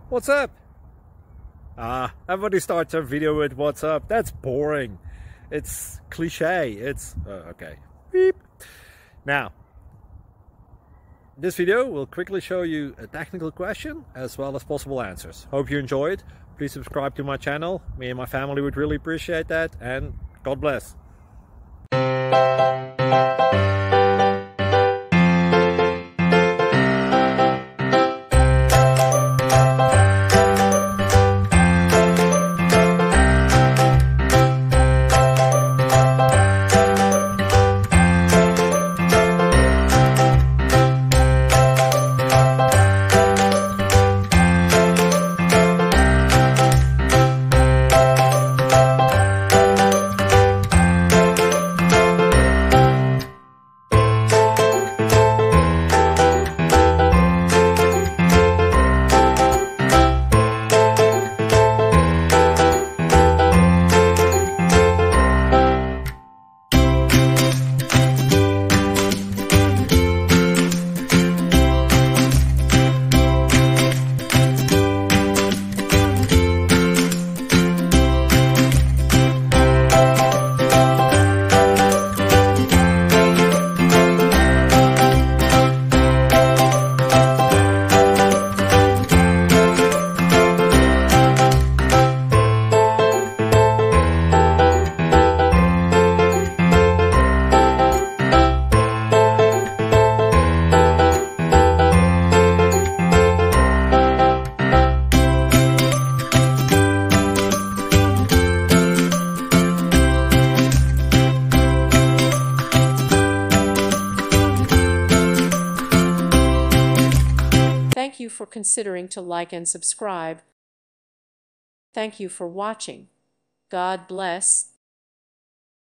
What's up? Everybody starts their video with what's up. That's boring. It's cliche. It's okay. Beep. Now, this video will quickly show you a technical question as well as possible answers. Hope you enjoyed. Please subscribe to my channel. Me and my family would really appreciate that, and God bless. Thank you for considering to like and subscribe. Thank you for watching. God bless.